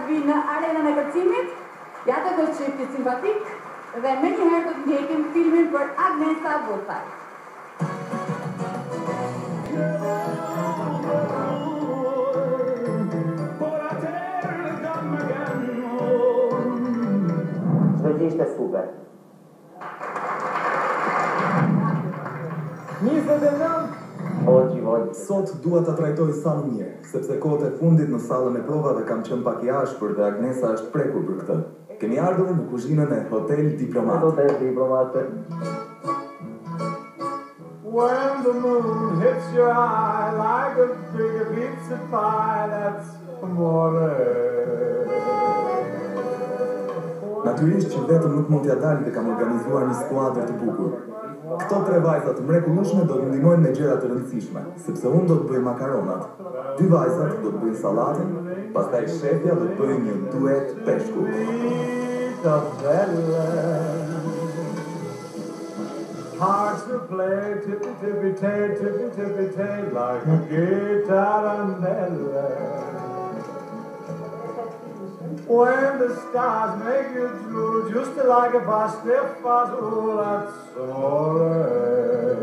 vi në arenën e kërcimit. Ja të këtë çifti simpatik dhe me njëherë do të ndjekim filmin për Agnesa Vucaj. Ishte super. 29. Sot dua ta trajtoj sa më mirë, sepse kohët e fundit në sallën e provave kam qenë pak i ashpër dhe Agnesa është prekur për këtë. Kemi ardhur në kuzhinën e Hotel Diplomat. When the moon hits your eye like a big pizza pie, that's amore. Natyrisht që vetëm nuk mund t'ja dalë dhe kam organizuar një skuadër të bukur. Këto 3 vajza të mrekullueshme do të ndihmojnë me gjëra të rëndësishme, sepse unë do të bëj makaronat. 2 vajzat do të bëjnë sallatën, pastaj shefja do të bëjë një duet peshku. Hearts to play, tippy tippy tay, like a guitar. When the stars make you drool, just like a pastefazul, that's amore.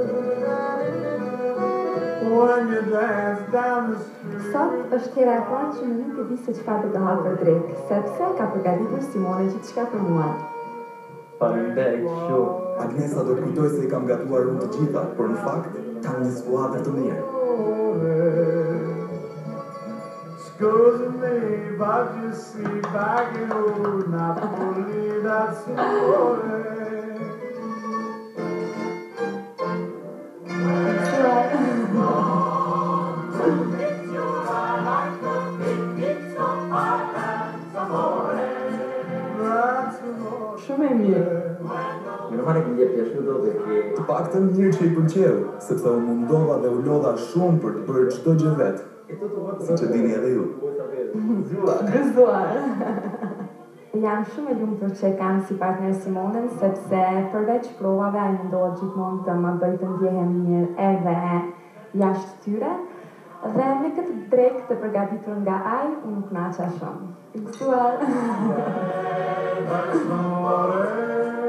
When you dance down the street. Sot është hera e parë që nuk e di se çfarë do të ha për drekë, sepse ka përgatitur Simone gjithçka për mua. Faleminderit shumë. Agnesa do të kujtoj se I kam gatuar unë të gjitha, por në fakt kam një skuadër të mirë. Excuse me, but you see, back in old Napoli, that's amore. Shumë e mirë. Meno male che gli è piaciuto perché Të paktën mirë që I pëlqeu, sepse u mundova dhe u lodha shumë për të bërë çdo gjë vetë. Siç e dini edhe ju. Gëzuar. Jam shumë e lumtur që kam si partner Simonen, sepse përveç provave ai mundohet gjithmonë të më bëjë të ndjehem mirë edhe jashtë tyre. Dhe me këtë drekë të përgatitur nga ai, unë nuk naqa shumë. Gëzuar.